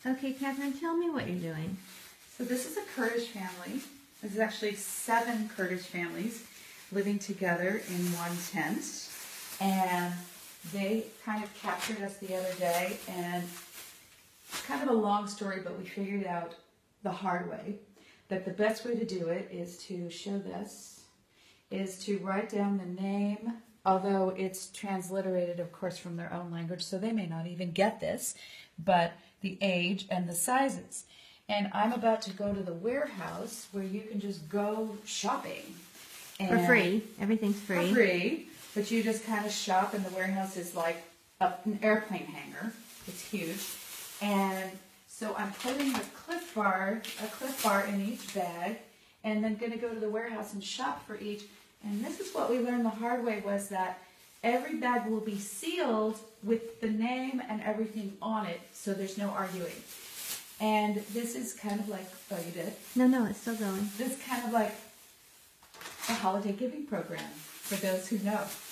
Okay, Catherine, tell me what you're doing. So this is a Kurdish family. This is actually 7 Kurdish families living together in one tent. And they kind of captured us the other day, and it's kind of a long story, but we figured out the hard way that the best way to do it is to show this, is to write down the name, although it's transliterated, of course, from their own language, so they may not even get this, but the age and the sizes. And I'm about to go to the warehouse where you can just go shopping. For free. Everything's free. For free. But you just kind of shop, and the warehouse is like an airplane hangar. It's huge. And so I'm putting a Cliff Bar in each bag, and then going to go to the warehouse and shop for each. And this is what we learned the hard way, was that every bag will be sealed with the name and everything on it, so there's no arguing. And this is kind of like, oh, you did? No, it's still going. This is kind of like a holiday giving program for those who know.